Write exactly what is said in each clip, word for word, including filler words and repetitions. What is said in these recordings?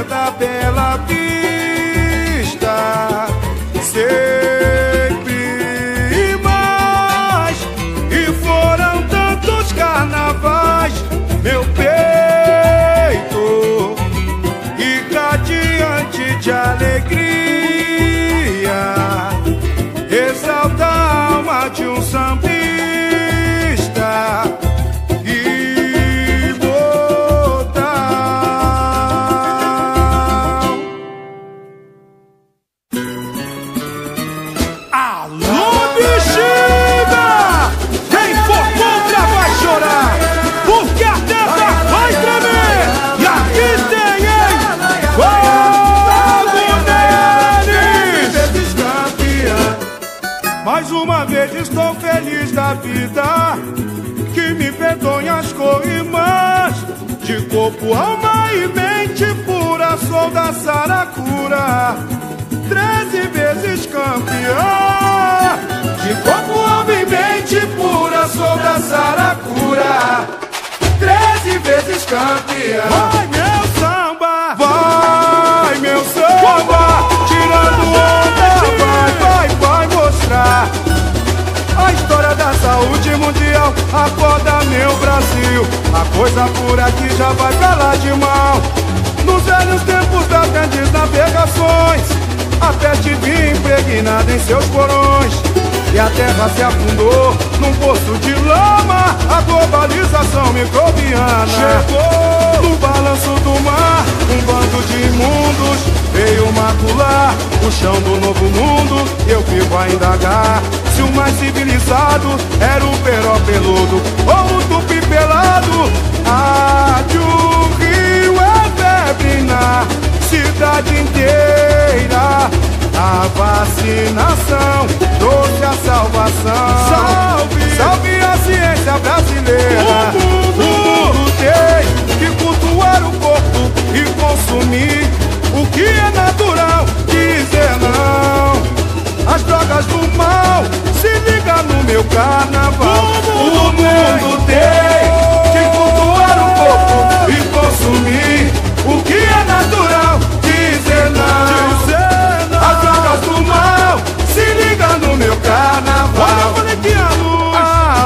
viver da Bela Vista, sempre mais. E foram tantos carnavais, meu peito irradiante de alegria, exalta a alma de um sambista. Estou feliz da vida, que me perdoem as corrimãs. De corpo, alma e mente pura, sou da Saracura, treze vezes campeã. De corpo, alma e mente pura, sou da Saracura, treze vezes campeã. Vai meu samba, vai meu samba, tirando onda, vai, vai, vai mostrar a história da saúde mundial. Acorda meu Brasil, a coisa por aqui já vai pra lá de mão. Nos velhos tempos das grandes navegações, a peste vinha impregnada em seus porões, e a terra se afundou num poço de lama. A globalização microbiana chegou no balanço do mar. Um bando de imundos veio macular o chão do novo mundo. Eu fico a indagar se o mais civilizado era o peró peludo ou o tupi pelado. Ah, que o rio é febre na cidade inteira. A vacinação trouxe a salvação. Salve, salve a ciência brasileira. O mundo, o mundo tem que cultuar o corpo e consumir o que é natural. Dizer não às drogas do mal, se liga no meu carnaval. O mundo, o mundo tem que cultuar o corpo e consumir o que é natural. Dizer não, dizer não às drogas do mal, se liga no meu carnaval. Olha, eu falei que a luz, a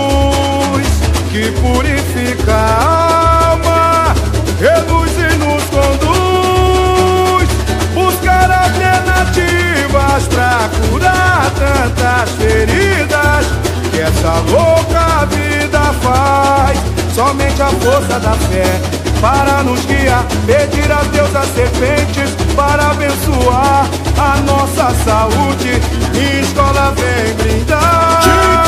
luz que purifica a alma, reduz e nos conduz. Buscar alternativas pra curar tantas feridas que essa louca vida faz. Somente a força da fé para nos guiar, pedir a Deus as serpentes para abençoar a nossa saúde. Minha escola vem brindar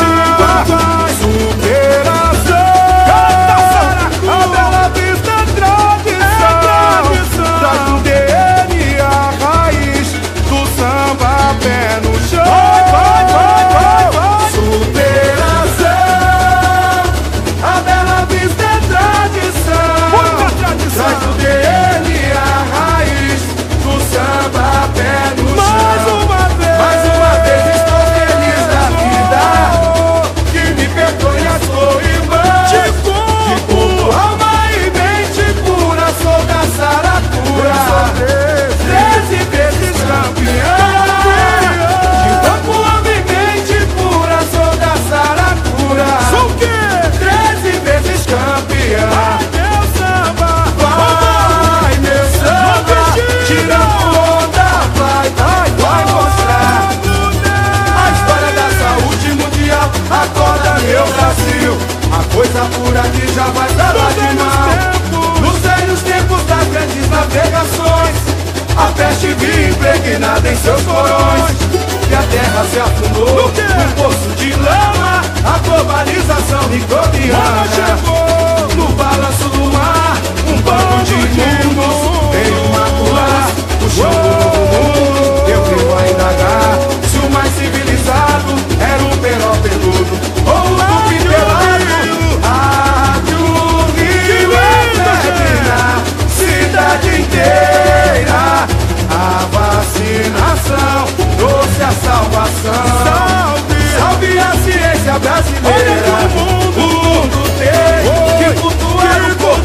superação. A Bela Vista é tradição, traz o D N A, raiz do samba, pé no chão. Vai, vai, vai, vai, vai. Superação, a Bela Vista é tradição, muita tradição. Traz o D N A, raiz do samba, pé no chão. Mais uma vez, mais uma vez estou feliz da vida, que me perdoe as corrimãs. De corpo, alma e mente pura, sou da Saracura, treze vezes campeã. De corpo, alma e mente pura, sou da Saracura, sou o quê? treze vezes campeã. Vai meu samba, vai meu samba, tirando onda, vai, vai, vai mostrar a história da saúde mundial. Acorda meu Brasil, a coisa por aqui já vai pra lá de mão. Nos velhos tempos das grandes navegações, a peste vinha impregnada em seus porões, e a terra se afundou num poço de lama. A globalização microbiana chegou no balanço do mar. Um bando de imundos veio macular o chão do novo mundo. Eu vivo a indagar se o mais civilizado era o peró peludo ou o tupi pelado. Ah, que o rio é febre na cidade inteira. A vacinação trouxe a salvação. Salve, salve a ciência brasileira. O mundo, o mundo tem que cultuar o corpo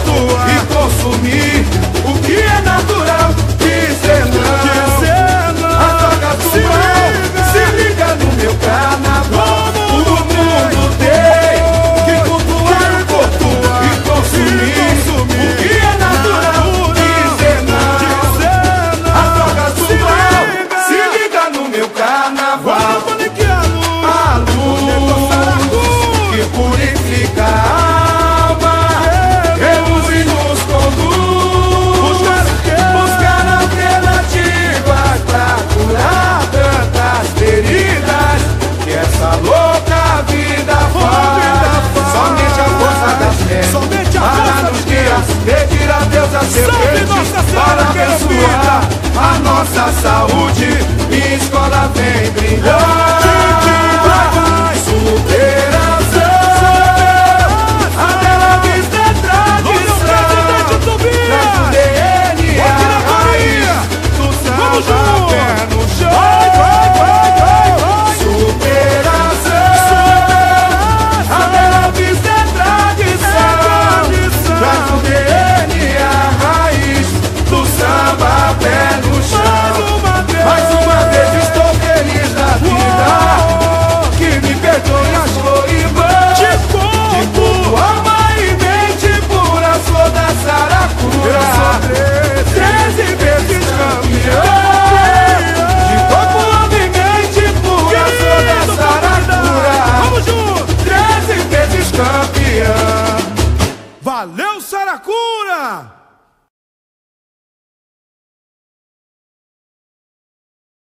serpente para abençoar a nossa saúde. Minha escola vem brilhar.